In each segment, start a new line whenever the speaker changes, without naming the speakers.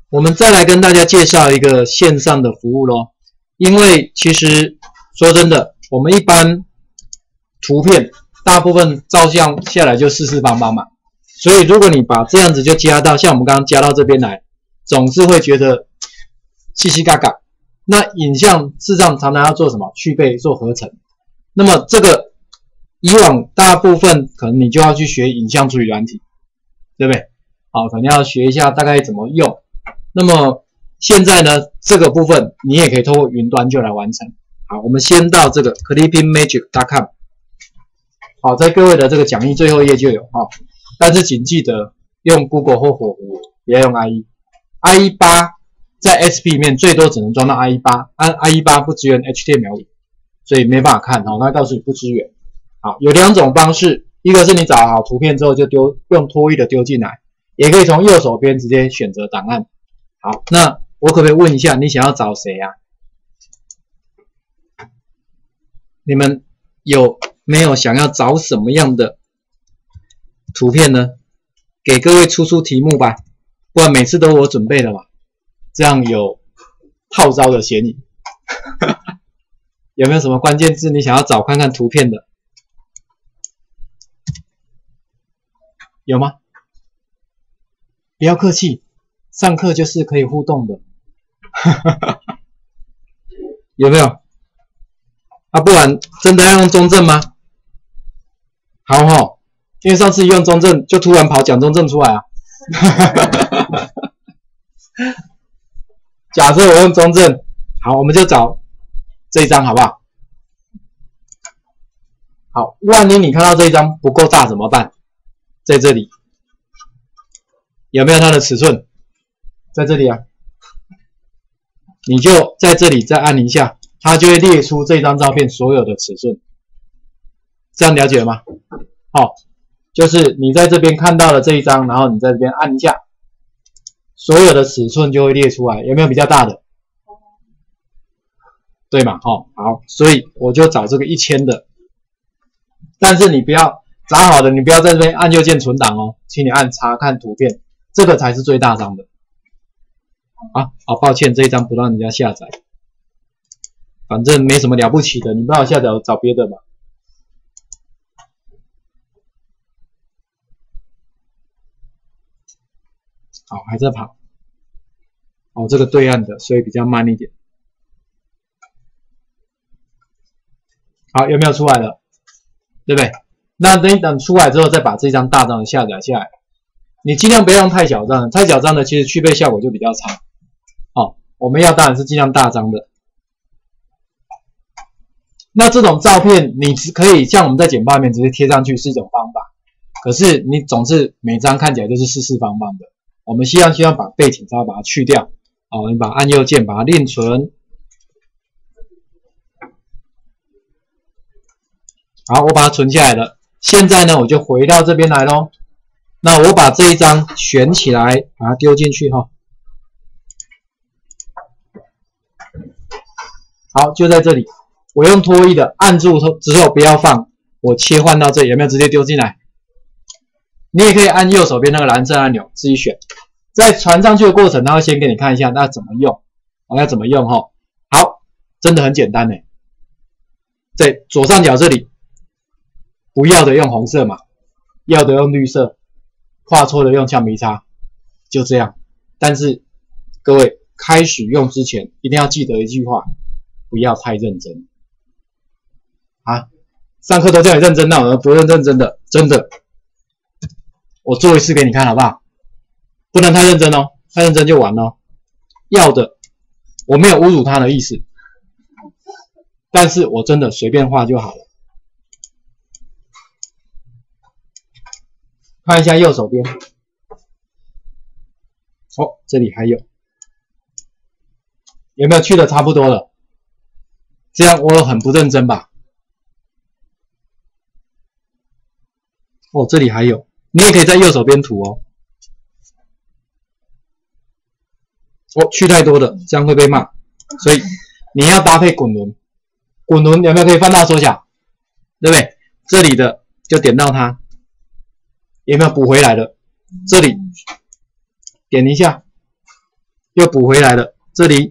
我们再来跟大家介绍一个线上的服务咯。因为其实说真的，我们一般图片大部分照相下来就四四方方嘛，所以如果你把这样子就加到像我们刚刚加到这边来，总是会觉得稀稀嘎嘎。那影像事实上常常要做什么？去背做合成。那么这个以往大部分可能你就要去学影像处理软体，对不对？好，可能要学一下大概怎么用。那么现在呢，这个部分你也可以透过云端就来完成。好，我们先到这个 clippingmagic.com。好，在各位的这个讲义最后一页就有哈，但是请记得用 Google 或火狐，不要用 IE。IE8 在 SP 里面最多只能装到 IE8，IE8 不支援 HTML5， 所以没办法看。好，它告诉你不支援。好，有两种方式，一个是你找好图片之后就用拖曳的丢进来，也可以从右手边直接选择档案。好，那我可不可以问一下，你想要找谁啊？你们有没有想要找什么样的图片呢？给各位出题目吧，不然每次都我准备的嘛，这样有套招的嫌疑。有没有什么关键字你想要找看看图片的？有吗？不要客气，上课就是可以互动的。有没有？啊，不然真的要用中正吗？好齁，因为上次用中正就突然跑蒋中正出来啊。假设我用中正，好，我们就找这一张好不好？好，万一你看到这一张不够大怎么办？在这里有没有它的尺寸？在这里啊，你就在这里再按一下，它就会列出这张照片所有的尺寸。这样了解了吗？好，就是你在这边看到了这一张，然后你在这边按一下，所有的尺寸就会列出来，有没有比较大的？对嘛？好，所以我就找这个1000的，但是你不要找好的，你不要在这边按右键存档哦，请你按查看图片，这个才是最大张的。好，抱歉，这一张不让人家下载，反正没什么了不起的，你不让我下载，我找别的吧。好，还在跑。好，这个对岸的，所以比较慢一点。好，有没有出来了？对不对？那等出来之后，再把这张大张的下载下来。你尽量不要用太小张的，太小张的其实去背效果就比较差。我们要当然是尽量大张的。那这种照片你可以像我们在简报里面直接贴上去是一种方法，可是你总是每张看起来都是四四方方的。我们希望把背景稍微把它去掉。你把按右键把它另存。好，我把它存下来了。现在呢，我就回到这边来咯。那我把这一张选起来，把它丢进去哈。好，就在这里，我用拖曳的按住之后不要放，我切换到这里，有没有直接丢进来？你也可以按右手边那个蓝色按钮自己选。在传上去的过程，它会先给你看一下那怎么用，要怎么用哈。好，真的很简单诶，在左上角这里，不要的用红色嘛，要的用绿色，画错的用橡皮擦，就这样。但是各位开始用之前，一定要记得一句话，不要太认真啊！上课都叫你认真，那我们不认真的，真的。我做一次给你看好不好？不能太认真哦，太认真就完了。要的，我没有侮辱他的意思，但是我真的随便画就好了。看一下右手边，这里还有没有去的差不多了？这样我很不认真吧？这里还有，你也可以在右手边涂哦。去太多的，这样会被骂，所以你要搭配滚轮。滚轮有没有可以放大缩小？对不对？这里的就点到它，有没有补回来的？这里点一下， 又补回来了。这里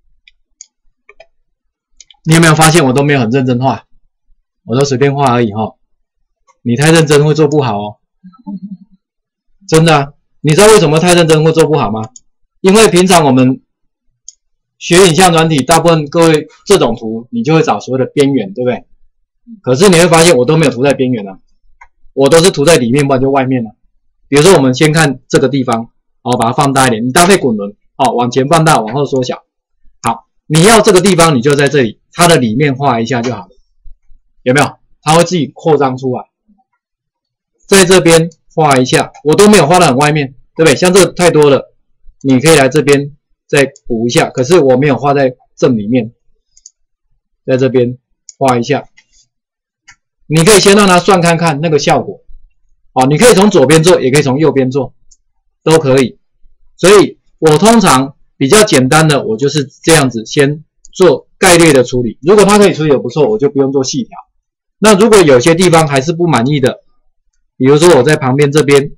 你有没有发现我都没有很认真画，我都随便画而已哈。你太认真会做不好哦，真的啊。你知道为什么太认真会做不好吗？因为平常我们学影像软体，大部分各位这种图你就会找所谓的边缘，对不对？可是你会发现我都没有涂在边缘啊，我都是涂在里面，不然就外面了。比如说我们先看这个地方，把它放大一点，你搭配滚轮，往前放大，往后缩小。好，你要这个地方，你就在这里，它的里面画一下就好了，有没有？它会自己扩张出来。在这边画一下，我都没有画到很外面，对不对？像这个太多了，你可以来这边再补一下，可是我没有画在正里面，在这边画一下。你可以先让它算看看那个效果，你可以从左边做，也可以从右边做，都可以。所以我通常比较简单的，我就是这样子先做概略的处理。如果它可以处理的不错，我就不用做细调。那如果有些地方还是不满意的，比如说我在旁边这边，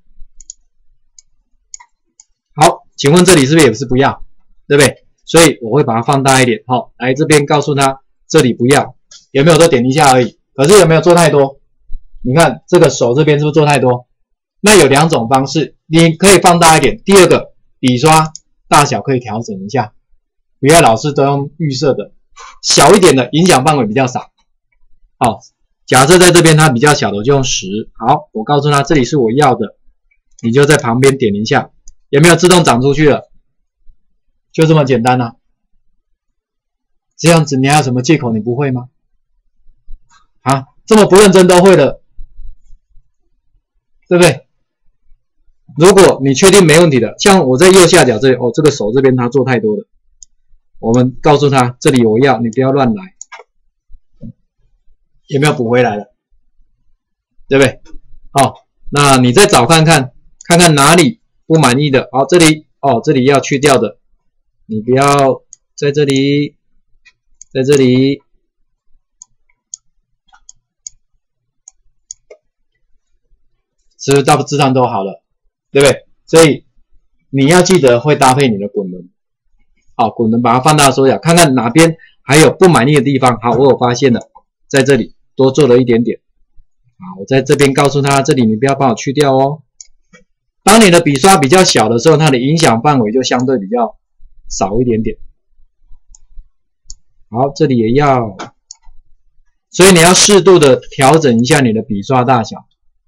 好，请问这里是不是也是不要，对不对？所以我会把它放大一点，来这边告诉他这里不要，有没有？都点一下而已。可是有没有做太多？你看这个手这边是不是做太多？那有两种方式，你可以放大一点。第二个，笔刷大小可以调整一下，不要老是都用预设的，小一点的影响范围比较少。好，假设在这边它比较小的，我就用10。好，我告诉他这里是我要的，你就在旁边点一下，有没有自动长出去了？就这么简单啊。这样子你还有什么借口你不会吗？这么不认真都会了，对不对？如果你确定没问题的，像我在右下角这里，这个手这边它做太多了，我们告诉他这里我要，你不要乱来，有没有补回来了？对不对？那你再找看看哪里不满意的，这里这里要去掉的，你不要在这里，在这里。是不是大致上都好了，对不对？所以你要记得会搭配你的滚轮，滚轮把它放大缩小，看看哪边还有不满意的地方。好，我有发现了，在这里多做了一点点。我在这边告诉他，这里你不要帮我去掉哦。当你的笔刷比较小的时候，它的影响范围就相对比较少一点点。好，这里也要，所以你要适度的调整一下你的笔刷大小。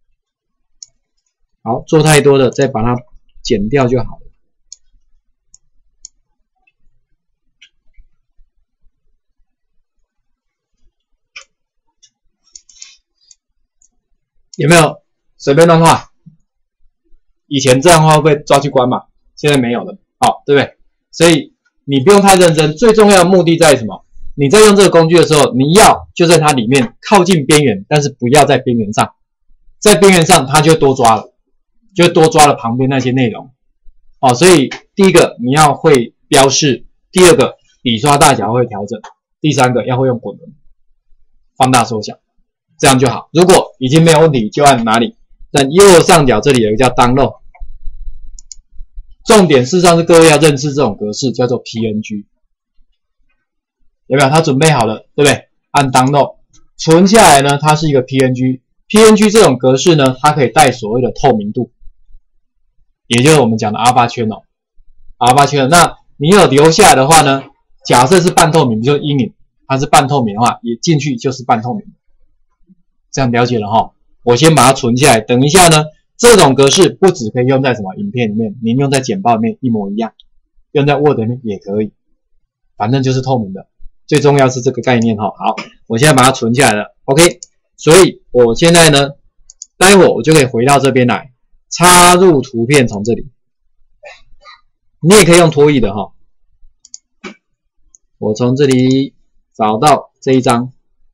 好，做太多的再把它剪掉就好了。有没有随便乱画？以前这样画会被抓去关嘛，现在没有了，对不对？所以你不用太认真，最重要的目的在于什么？你在用这个工具的时候，你要就在它里面靠近边缘，但是不要在边缘上，在边缘上它就多抓了。就多抓了旁边那些内容，所以第一个你要会标示，第二个笔刷大小会调整，第三个要会用滚轮放大缩小，这样就好。如果已经没有问题，就按哪里？在右上角这里有一个叫 download， 重点事实上是各位要认识这种格式叫做 PNG， 有没有？它准备好了，对不对？按 download 存下来呢，它是一个 PNG 这种格式呢，它可以带所谓的透明度。也就是我们讲的 Alpha Channel， 那你有留下来的话呢，假设是半透明，就是阴影，它是半透明的话，也进去就是半透明。这样了解了哈？我先把它存下来，等一下呢，这种格式不只可以用在什么影片里面，您用在简报里面一模一样，用在 Word 里面也可以，反正就是透明的。最重要是这个概念哈。好，我现在把它存下来了 ，OK。所以我现在呢，待会我就可以回到这边来。插入图片从这里，你也可以用拖曳的哈。我从这里找到这一张，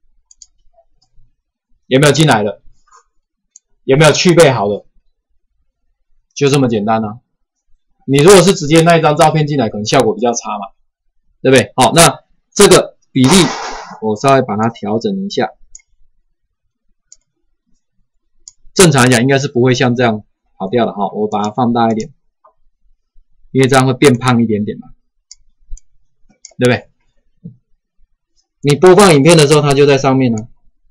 有没有进来了？有没有去备好了？就这么简单啊。你如果是直接那一张照片进来，可能效果比较差嘛，对不对？好，那这个比例我稍微把它调整一下。正常来讲应该是不会像这样跑掉的哈，我把它放大一点，因为这样会变胖一点点嘛。 对不对？你播放影片的时候，它就在上面了，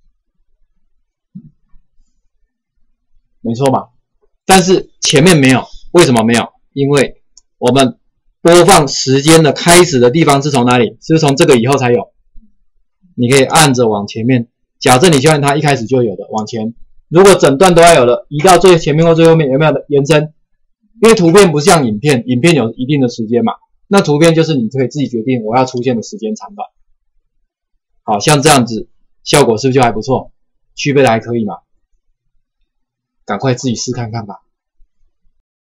没错吧？但是前面没有，为什么没有？因为我们播放时间的开始的地方是从哪里？是不是从这个以后才有？你可以按着往前面，假设你希望它一开始就有的，往前。如果整段都要有了，移到最前面或最后面，有没有的延伸？因为图片不像影片，影片有一定的时间嘛，那图片就是你可以自己决定我要出现的时间长短。好像这样子，效果是不是就还不错？区别的还可以嘛？赶快自己试看看吧。